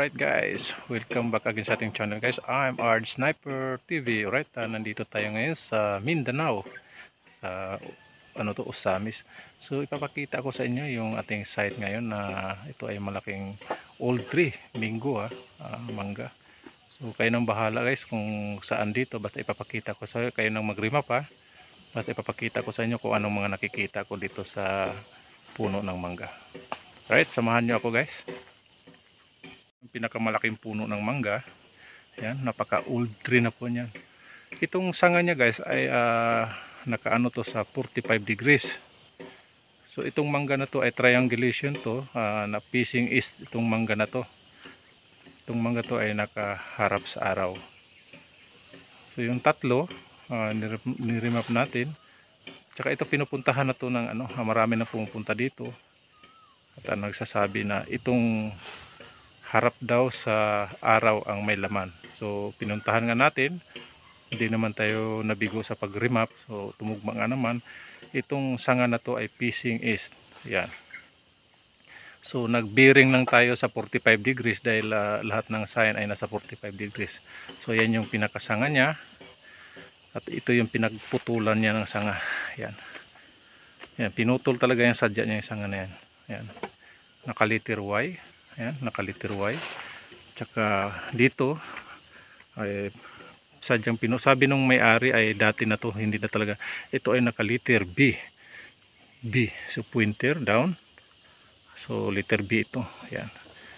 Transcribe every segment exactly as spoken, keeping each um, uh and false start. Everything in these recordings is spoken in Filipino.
Alright guys, welcome back again sa ating channel guys. I'm Ard Sniper T V. Alright, uh, nandito tayo ngayon sa Mindanao, sa ano to, Osamis. So ipapakita ko sa inyo yung ating site ngayon na ito ay malaking old tree, minggo ha, uh, mangga. So kayo nang bahala guys kung saan dito, basta ipapakita ko sa inyo, kayo nang mag-remap ha. Basta ipapakita ko sa inyo kung anong mga nakikita ko dito sa puno ng mangga. Alright, samahan nyo ako guys. Pinakamalaking puno ng mangga, yan, napaka old tree na po niyan. Itong sanga niya guys ay uh, nakaano to sa forty-five degrees. So itong mangga na to ay triangulation to, uh, na facing east itong mangga na to. Itong mangga to ay nakaharap sa araw. So yung tatlo uh, niremap natin, tsaka ito pinupuntahan na to ng ano, marami na pumupunta dito at uh, nagsasabi na itong harap daw sa araw ang may laman. So pinuntahan nga natin, hindi naman tayo nabigo sa pag-remap. So tumugma nga naman, itong sanga na to ay facing east. Yan. So nag-bearing lang tayo sa forty-five degrees dahil uh, lahat ng sign ay nasa forty-five degrees. So yan yung pinakasanga niya. At ito yung pinagputulan niya ng sanga. Yan. Yan, pinutol talaga yung sadya niya yung sanga na yan. Yan. Nakaliter Y. Ayan, nakaliter Y. Tsaka dito ay sadyang pino, sabi nung may-ari ay dati na to, hindi na talaga. Ito ay nakaliter B. B. So pointer down. So liter B ito. Ayan.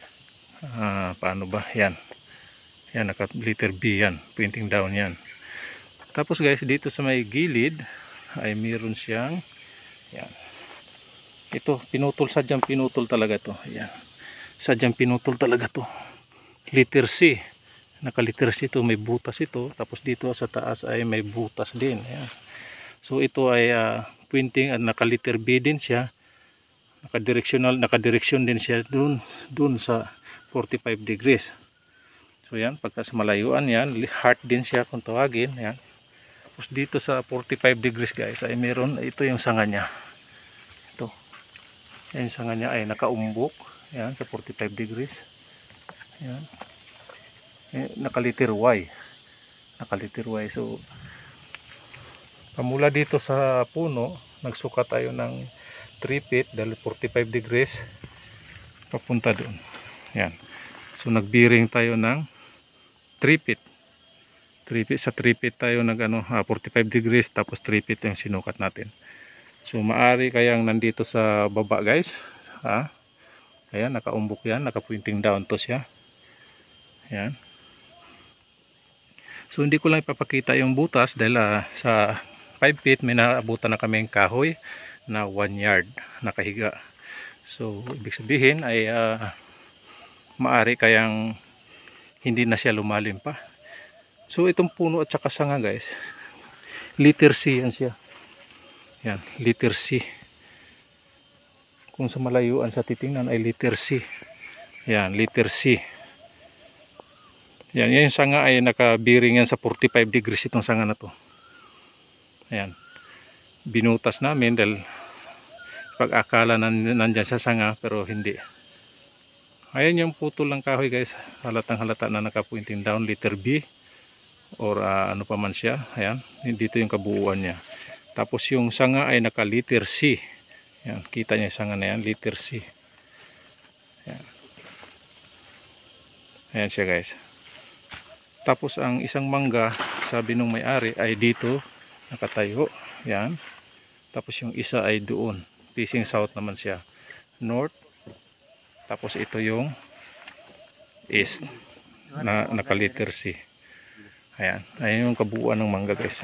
Ah, paano ba? Yan. Yan, nakaliter B yan. Pointing down yan. Tapos guys, dito sa may gilid ay meron siyang yan. Ito, pinutol, sadyang pinutol talaga to. Ayan. Sadyang pinutol talaga to. Liter C. Nakaliter C ito, may butas ito. Tapos dito sa taas ay may butas din. Ayan. So ito ay uh, pointing at nakaliter B din siya. Nakadirectional, nakadireksyon din siya dun, dun sa forty-five degrees. So yan, pagka sa malayuan yan, heart din siya kung tawagin. Ayan. Tapos dito sa forty-five degrees guys ay meron, ito yung sanga niya. Ito. Yung sanga niya ay nakaumbok. Yan, sa forty-five degrees. Yan. Eh, nakaliter Y. Nakaliter Y. So, pamula dito sa puno, nagsuka tayo ng three feet dahil forty-five degrees. Papunta doon. Yan. So, nagbearing tayo ng three feet. three feet. Sa three feet tayo nag ano, ah, forty-five degrees tapos three feet yung sinukat natin. So, maari kayang nandito sa baba guys. Ha? Ayan, nakaumbok yan, naka-pointing down to siya. Ayan. So hindi ko lang ipapakita yung butas dahil uh, sa five feet may naabutan na kaming kahoy na one yard nakahiga. So ibig sabihin ay uh, maari kayang hindi na siya lumalim pa. So itong puno at saka sanga guys, liter C yan siya. Yan, liter C. Kung sa malayuan sa titingnan ay liter C. Yan, liter C. Yan, yan yung sanga ay nakabiring yan sa forty-five degrees itong sanga na to. Ayan. Binutas namin dahil pag-akala nandyan sa sanga pero hindi. Ayan yung putol ng kahoy guys. Halatang halata na naka-pointing down, liter B. Or uh, ano pa man siya. Ayan, dito yung kabuuan niya. Tapos yung sanga ay naka-liter C. Yan, kita niyo yung sanga na yan, liter C. Yan. Ayan siya guys. Tapos ang isang mangga, sabi nung may-ari ay dito nakatayo. Yan. Tapos yung isa ay doon. Facing south naman siya. North. Tapos ito yung east na nakaliter C. Ayan. Ayan yung kabuuan ng mangga guys.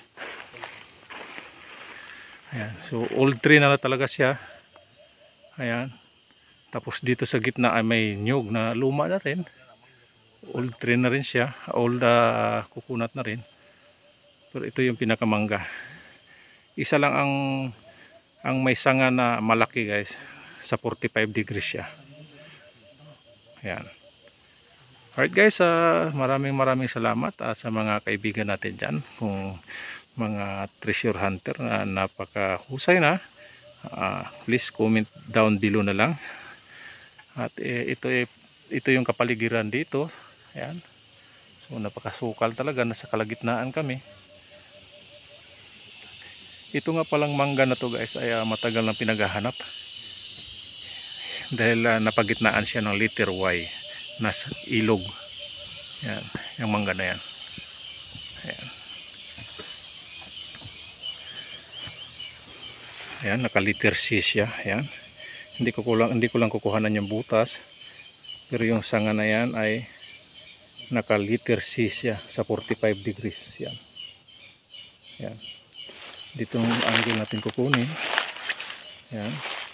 Ayan. So old tree na talaga siya. Ayan. Tapos dito sa gitna ay may nyug na luma na rin. Old tree na rin siya. Old uh, kukunat na rin. Pero ito yung pinakamangga. Isa lang ang ang may sanga na malaki guys. Sa forty-five degrees siya. Ayan. Alright guys, uh, maraming maraming salamat uh, sa mga kaibigan natin dyan. Kung mga treasure hunter na napakahusay na, uh, please comment down below na lang. At eh, ito eh, ito yung kapaligiran dito. Ayan. So napakasukal talaga, nasa kalagitnaan kami. Ito nga palang mangga na to guys ay uh, matagal na pinaghahanap. Dahil uh, napagitnaan siya ng letter Y, nasa ilog. Yan, yung mangga na yan. Ayan. Ayan, naka-letter C siya. Ayan. Hindi ko lang hindi ko lang kukuhanan yung butas. Pero yung sanga na yan ay naka-letter C siya sa forty-five degrees. Yan. Yan. Dito ang angle natin kukunin. Yan.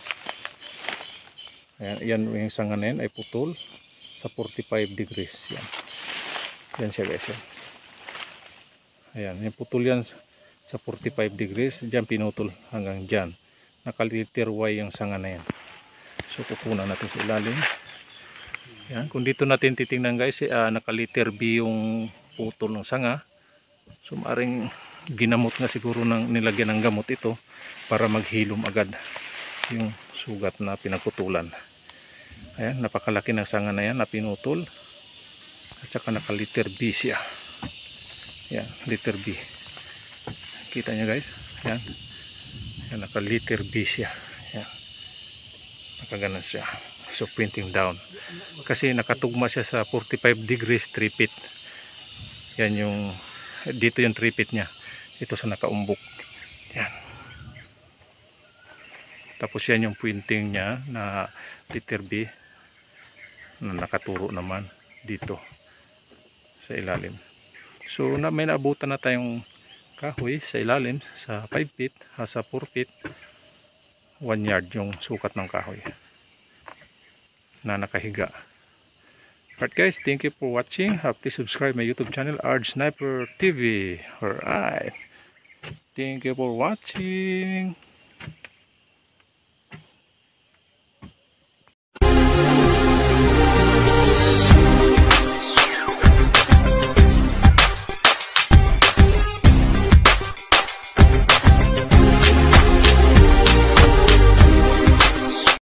Ayan, yan yung sanga na yan ay putol sa forty-five degrees. Yan. Yan siya guys. Yan. Ayan, yung putol yan sa forty-five degrees. Diyan pinutol hanggang dyan. Naka-letter Y yung sanga na yan. So kukunan natin sa ilalim. Yan. Kung dito natin titingnan guys, uh, naka-letter B yung putol ng sanga. So maaaring ginamot nga siguro ng nilagyan ng gamot ito para maghilom agad yung sugat na pinagputulan. Ayan, napakalaki ng sanga na yan na pinutol. At saka naka-letter B siya. Yan, letter B. Kita nyo guys? Yan. Yan, naka-letter B siya. Yan. Nakaganan siya. So printing down. Kasi nakatugma siya sa forty-five degrees three feet. Yan yung, dito yung three feet niya. Ito sa nakaumbok. Yan. Tapos yan yung printing niya na letter B na nakaturo naman dito sa ilalim. So na, may naabutan na tayong kahoy sa ilalim sa five feet, ha, sa four feet, one yard yung sukat ng kahoy na nakahiga. Alright guys, thank you for watching. Uh, please subscribe my YouTube channel, Arj Sniper T V. Alright, thank you for watching.